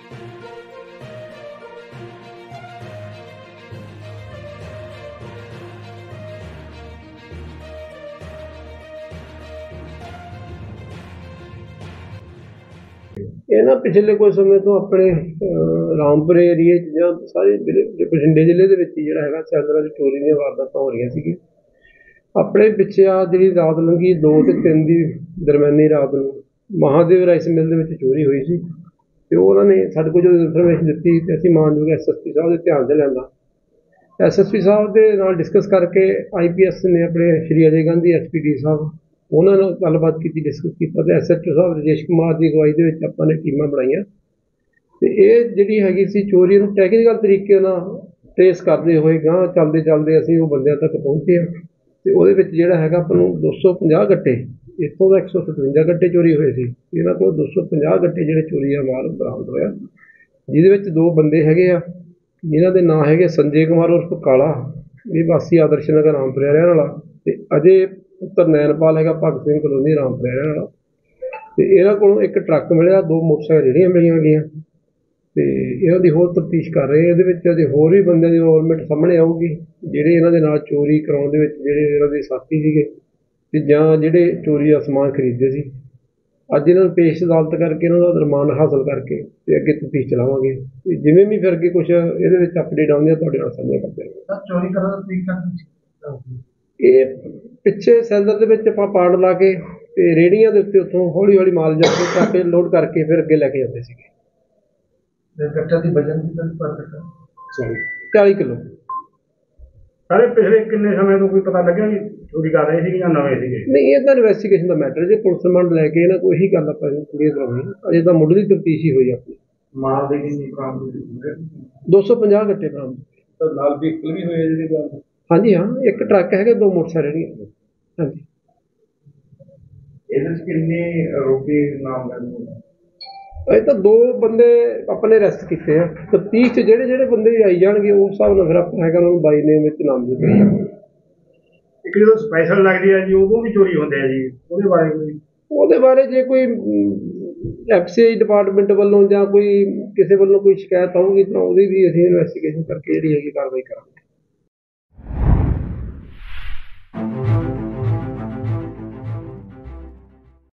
ਇਹ ਨਾ ਪਿਛਲੇ ਕੁਝ ਸਮੇਂ ਤੋਂ ਆਪਣੇ ਰਾਮਪੁਰੇ ਏਰੀਏ 'ਚ ਜਾਂ ਸਾਰੇ ਬਠਿੰਡੇ ਜ਼ਿਲ੍ਹੇ ਦੇ ਵਿੱਚ ਹੀ ਜਿਹੜਾ ਹੈਗਾ ਸੈਲਰਾਂ 'ਚ ਚੋਰੀ ਦੀਆਂ ਵਾਰਦਾਤਾਂ ਹੋ ਰਹੀਆਂ ਸੀਗੀਆਂ। ਆਪਣੇ ਪਿੱਛੇ ਆ ਜਿਹੜੀ ਰਾਤ ਲੰਘੀ 2 ਤੇ 3 ਦੀ ਦਰਮਿਆਨੀ ਰਾਤ ਨੂੰ ਮਹਾਦੇਵ ਰਾਈਸ ਮਿਲ ਦੇ ਵਿੱਚ ਚੋਰੀ ਹੋਈ ਸੀ ਅਤੇ ਉਹਨਾਂ ਨੇ ਸਾਡੇ ਕੋਲ ਜਦੋਂ ਇਨਫੋਰਮੇਸ਼ਨ ਦਿੱਤੀ ਅਤੇ ਅਸੀਂ ਮਾਨਯੋਗ SSP ਸਾਹਿਬ ਦੇ ਧਿਆਨ 'ਚ ਲਿਆਂਦਾ। SSP ਸਾਹਿਬ ਦੇ ਨਾਲ ਡਿਸਕਸ ਕਰਕੇ IPS ਨੇ ਆਪਣੇ ਸ਼੍ਰੀ ਅਜੇ ਗਾਂਧੀ SPD ਸਾਹਿਬ ਉਹਨਾਂ ਨਾਲ ਗੱਲਬਾਤ ਕੀਤੀ, ਡਿਸਕਸ ਕੀਤਾ ਅਤੇ SHO ਸਾਹਿਬ ਰਜੇਸ਼ ਕੁਮਾਰ ਦੀ ਅਗਵਾਈ ਦੇ ਵਿੱਚ ਆਪਾਂ ਨੇ ਟੀਮਾਂ ਬਣਾਈਆਂ ਅਤੇ ਇਹ ਜਿਹੜੀ ਹੈਗੀ ਸੀ ਚੋਰੀ ਨੂੰ ਟੈਕਨੀਕਲ ਤਰੀਕੇ ਨਾਲ ਟ੍ਰੇਸ ਕਰਦੇ ਹੋਏ ਗਾਂਹ ਚੱਲਦੇ ਅਸੀਂ ਉਹ ਬੰਦਿਆਂ ਤੱਕ ਪਹੁੰਚੇ ਹਾਂ ਅਤੇ ਉਹਦੇ ਵਿੱਚ ਜਿਹੜਾ ਹੈਗਾ ਆਪਾਂ ਨੂੰ 250 ਗੱਟੇ, ਇੱਥੋਂ ਦਾ 157 ਗੱਟੇ ਚੋਰੀ ਹੋਏ ਸੀ। ਇਹਨਾਂ ਕੋਲ 250 ਗੱਟੇ ਜਿਹੜੇ ਚੋਰੀ ਦਾ ਮਾਲ ਬਰਾਮਦ ਹੋਇਆ, ਜਿਹਦੇ ਵਿੱਚ 2 ਬੰਦੇ ਹੈਗੇ ਆ ਜਿਨ੍ਹਾਂ ਦੇ ਨਾਂ ਹੈਗੇ ਸੰਜੇ ਕੁਮਾਰ ਉਰਫ ਕਾਲਾ, ਇਹ ਵਾਸੀ ਆਦਰਸ਼ ਨਗਰ ਰਾਮਪੁਰਾ ਰਹਿਣ ਵਾਲਾ, ਅਤੇ ਅਜੇ ਪੁੱਤਰ ਨੈਨਪਾਲ ਹੈਗਾ ਭਗਤ ਸਿੰਘ ਕਲੋਨੀ ਰਾਮਪੁਰਾ ਰਹਿਣ ਵਾਲਾ। ਅਤੇ ਇਹਨਾਂ ਕੋਲੋਂ ਇੱਕ ਟਰੱਕ ਮਿਲਿਆ, 2 ਮੋਟਰਸਾਈਕਲ ਜਿਹੜੀਆਂ ਮਿਲੀਆਂ ਗਈਆਂ ਅਤੇ ਇਹਨਾਂ ਦੀ ਹੋਰ ਤਫਤੀਸ਼ ਕਰ ਰਹੇ। ਇਹਦੇ ਵਿੱਚ ਅਜੇ ਹੋਰ ਵੀ ਬੰਦਿਆਂ ਦੀ ਇਨਵੋਲਵਮੈਂਟ ਸਾਹਮਣੇ ਆਊਗੀ ਜਿਹੜੇ ਇਹਨਾਂ ਦੇ ਨਾਲ ਚੋਰੀ ਕਰਾਉਣ ਦੇ ਵਿੱਚ ਜਿਹੜੇ ਇਹਨਾਂ ਦੇ ਸਾਥੀ ਸੀਗੇ ਅਤੇ ਜਾਂ ਜਿਹੜੇ ਚੋਰੀ ਦਾ ਸਮਾਨ ਖਰੀਦਦੇ ਸੀ। ਅੱਜ ਇਹਨਾਂ ਨੂੰ ਪੇਸ਼ ਅਦਾਲਤ ਕਰਕੇ ਇਹਨਾਂ ਦਾ ਰਿਮਾਂਡ ਹਾਸਲ ਕਰਕੇ ਅਤੇ ਅੱਗੇ ਤਫਤੀਸ਼ ਚਲਾਵਾਂਗੇ ਅਤੇ ਜਿਵੇਂ ਵੀ ਫਿਰ ਅੱਗੇ ਕੁਛ ਇਹਦੇ ਵਿੱਚ ਅਪਡੇਟ ਆਉਂਦੇ ਆ ਤੁਹਾਡੇ ਨਾਲ ਸਾਂਝਾ ਕਰਦੇ ਹਾਂ। ਚੋਰੀ ਕਰਨ ਦਾ ਤਰੀਕਾ ਇਹ ਪਿੱਛੇ ਸੈਲਰ ਦੇ ਵਿੱਚ ਆਪਾਂ ਪਾੜ ਲਾ ਕੇ ਅਤੇ ਰੇਹੜੀਆਂ ਦੇ ਉੱਤੇ ਉੱਥੋਂ ਹੌਲੀ ਹੌਲੀ ਮਾਲ ਜਾ ਕੇ ਚੱਕ ਕੇ ਲੋਡ ਕਰਕੇ ਫਿਰ ਅੱਗੇ ਲੈ ਕੇ ਜਾਂਦੇ ਸੀਗੇ। ਗੱਟਾ ਦੀ ਵਜਨ ਦੀ ਪਰ ਗੱਟਾ 40 ਕਿਲੋ। ਸਾਰੇ ਪਿਛਲੇ ਕਿੰਨੇ ਸਮੇਂ ਤੋਂ ਕੋਈ ਪਤਾ ਲੱਗਿਆ ਵੀ ਚੋਰੀ ਕਰ ਰਹੇ ਸੀਗੇ ਜਾਂ ਨਵੇਂ ਸੀਗੇ? ਨਹੀਂ, ਇਹ ਤਾਂ ਇਨਵੈਸਟੀਗੇਸ਼ਨ ਦਾ ਮੈਟਰ ਜੇ ਪੁਲਿਸ ਰਿਮਾਂਡ ਲੈ ਕੇ ਇਹਨਾਂ ਕੋਈ ਇਹੀ ਗੱਲ ਆਪਾਂ ਕਲੀਅਰ ਕਰਾਉਣੀ, ਅਜੇ ਤਾਂ ਮੁੱਢਲੀ ਤਫਤੀਸ਼ ਹੀ ਹੋਈ ਆਪਣੀ। ਮਾਲ ਦੇ ਕਿੰਨੀ ਬਰਾਮਦ? 250 ਗੱਟੇ ਬਰਾਮਦ। ਤਾਂ ਨਾਲ ਵਹੀਕਲ ਵੀ ਹੋਏ ਜਿਹੜੇ ਬਰਾਮਦ? ਹਾਂਜੀ ਹਾਂ, ਇੱਕ ਟਰੱਕ ਹੈਗਾ, 2 ਮੋਟਰਸਾਈਕਲ ਜਿਹੜੀਆਂ। ਹਾਂਜੀ, ਇਹਦੇ 'ਚ ਕਿੰਨੇ ਰੁਪਏ ਨਾਮ ਲੈਂਦੇ? ਅਜੇ ਤਾਂ 2 ਬੰਦੇ ਆਪਾਂ ਨੇ ਅਰੈਸਟ ਕੀਤੇ ਆ। ਤਫਤੀਸ਼ 'ਚ ਜਿਹੜੇ ਬੰਦੇ ਆਈ ਜਾਣਗੇ ਉਸ ਹਿਸਾਬ ਨਾਲ ਫਿਰ ਆਪਾਂ ਹੈਗਾ ਉਹਨਾਂ ਨੂੰ ਬਾਈ ਨੇਮ ਵਿੱਚ ਨਾਮਜ਼ਦ ਕਰੀ ਜਾਵਾਂਗੇ। ਇੱਕ ਜਦੋਂ ਸਪੈਸ਼ਲ ਲੱਗਦੀ ਹੈ ਜੀ ਉਦੋਂ ਵੀ ਚੋਰੀ ਹੁੰਦੇ ਆ ਜੀ, ਉਹਦੇ ਬਾਰੇ ਜੇ ਕੋਈ FCI ਡਿਪਾਰਟਮੈਂਟ ਵੱਲੋਂ ਜਾਂ ਕੋਈ ਕਿਸੇ ਵੱਲੋਂ ਕੋਈ ਸ਼ਿਕਾਇਤ ਆਊਗੀ ਤਾਂ ਉਹਦੀ ਵੀ ਅਸੀਂ ਇਨਵੈਸਟੀਗੇਸ਼ਨ ਕਰਕੇ ਜਿਹੜੀ ਹੈਗੀ ਕਾਰਵਾਈ ਕਰਾਂਗੇ।